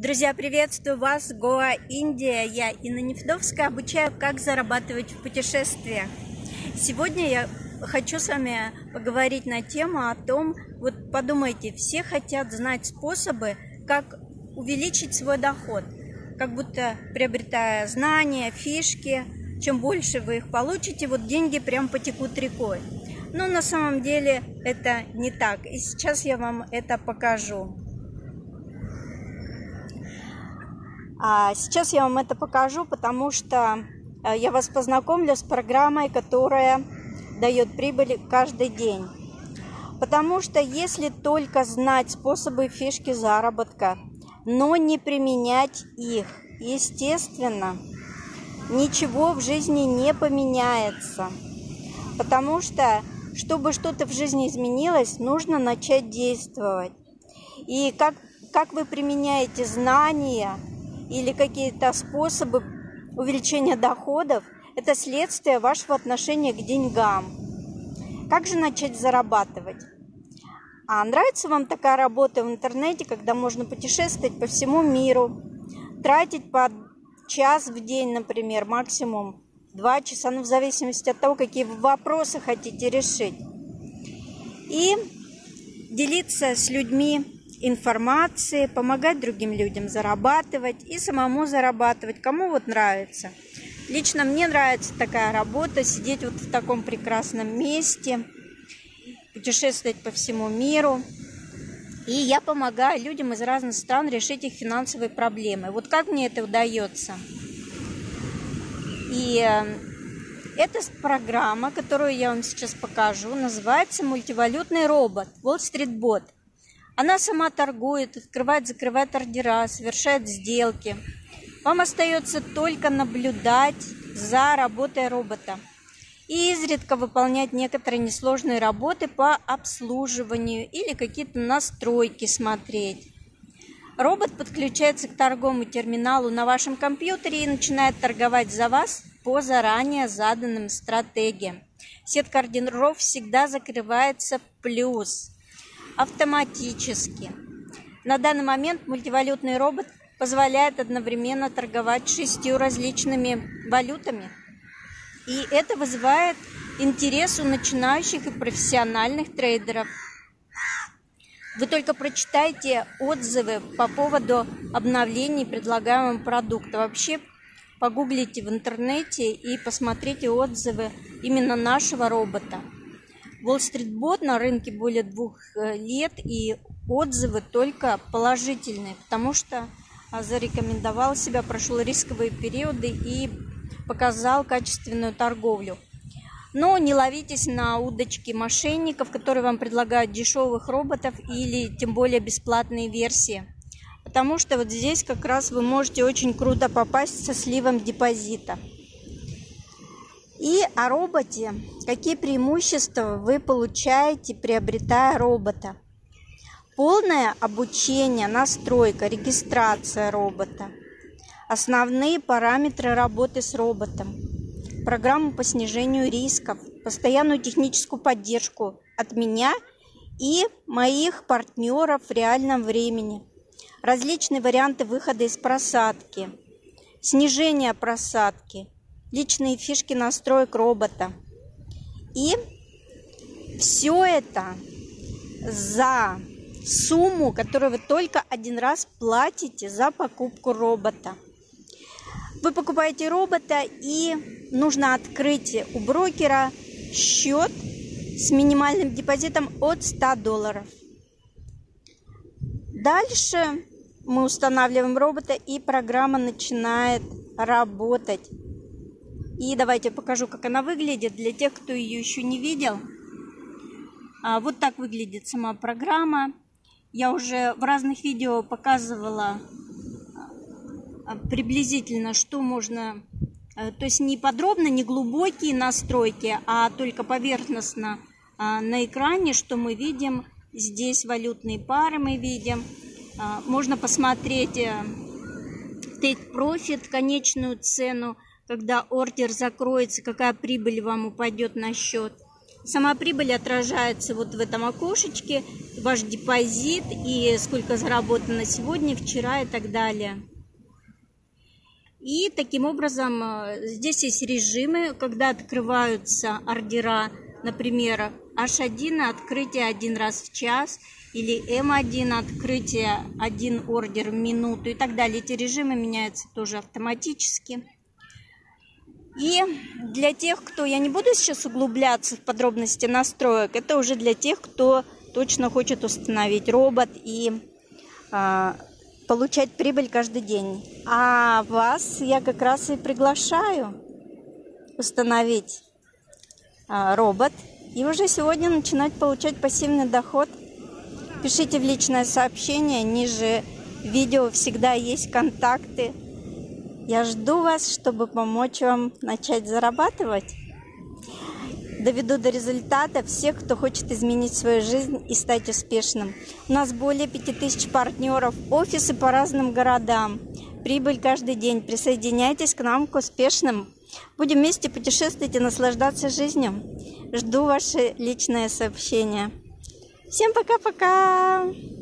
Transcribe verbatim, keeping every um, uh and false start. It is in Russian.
Друзья, приветствую вас! Гоа, Индия. Я Инна Нефедовская, обучаю, как зарабатывать в путешествиях. Сегодня я хочу с вами поговорить на тему о том, вот подумайте, все хотят знать способы, как увеличить свой доход. Как будто приобретая знания, фишки, чем больше вы их получите, вот деньги прям потекут рекой. Но на самом деле это не так. И сейчас я вам это покажу. А сейчас я вам это покажу, потому что я вас познакомлю с программой, которая дает прибыль каждый день. Потому что если только знать способы, фишки заработка, но не применять их, естественно, ничего в жизни не поменяется. Потому что, чтобы что-то в жизни изменилось, нужно начать действовать. И как, как вы применяете знания или какие-то способы увеличения доходов, это следствие вашего отношения к деньгам. Как же начать зарабатывать? А нравится вам такая работа в интернете, когда можно путешествовать по всему миру, тратить по час в день, например, максимум два часа, ну, в зависимости от того, какие вы вопросы хотите решить. И делиться с людьми информацией, помогать другим людям зарабатывать и самому зарабатывать, кому вот нравится. Лично мне нравится такая работа, сидеть вот в таком прекрасном месте, путешествовать по всему миру. И я помогаю людям из разных стран решить их финансовые проблемы. Вот как мне это удается? И эта программа, которую я вам сейчас покажу, называется «Мультивалютный робот» Wall Street Bot. Она сама торгует, открывает, закрывает ордера, совершает сделки. Вам остается только наблюдать за работой робота и изредка выполнять некоторые несложные работы по обслуживанию или какие-то настройки смотреть. Робот подключается к торговому терминалу на вашем компьютере и начинает торговать за вас по заранее заданным стратегиям. Сетка ордеров всегда закрывается в плюс. Автоматически. На данный момент мультивалютный робот позволяет одновременно торговать шестью различными валютами. И это вызывает интерес у начинающих и профессиональных трейдеров. Вы только прочитайте отзывы по поводу обновлений предлагаемого продукта. Вообще погуглите в интернете и посмотрите отзывы именно нашего робота. Wall Street Bot на рынке более двух лет, и отзывы только положительные, потому что зарекомендовал себя, прошел рисковые периоды и показал качественную торговлю. Но не ловитесь на удочки мошенников, которые вам предлагают дешевых роботов или тем более бесплатные версии. Потому что вот здесь как раз вы можете очень круто попасть со сливом депозита. И о роботе. Какие преимущества вы получаете, приобретая робота? Полное обучение, настройка, регистрация робота. Основные параметры работы с роботом. Программу по снижению рисков. Постоянную техническую поддержку от меня и моих партнеров в реальном времени. Различные варианты выхода из просадки. Снижение просадки. Личные фишки настроек робота. И все это за сумму, которую вы только один раз платите за покупку робота. Вы покупаете робота, и нужно открыть у брокера счет с минимальным депозитом от ста долларов. Дальше мы устанавливаем робота, и программа начинает работать. И давайте я покажу, как она выглядит для тех, кто ее еще не видел. А, вот так выглядит сама программа. Я уже в разных видео показывала приблизительно, что можно, то есть не подробно, не глубокие настройки, а только поверхностно на экране, что мы видим. Здесь валютные пары мы видим. Можно посмотреть take profit, конечную цену, когда ордер закроется, какая прибыль вам упадет на счет. Сама прибыль отражается вот в этом окошечке, ваш депозит и сколько заработано сегодня, вчера и так далее. И таким образом здесь есть режимы, когда открываются ордера, например, эйч один открытие один раз в час или эм один открытие один ордер в минуту и так далее. Эти режимы меняются тоже автоматически. И для тех, кто, я не буду сейчас углубляться в подробности настроек, это уже для тех, кто точно хочет установить робот и а, получать прибыль каждый день. А вас я как раз и приглашаю установить а, робот и уже сегодня начинать получать пассивный доход. Пишите в личное сообщение, ниже видео всегда есть контакты. Я жду вас, чтобы помочь вам начать зарабатывать. Доведу до результата всех, кто хочет изменить свою жизнь и стать успешным. У нас более пяти тысяч партнеров, офисы по разным городам. Прибыль каждый день. Присоединяйтесь к нам, к успешным. Будем вместе путешествовать и наслаждаться жизнью. Жду ваши личные сообщения. Всем пока-пока!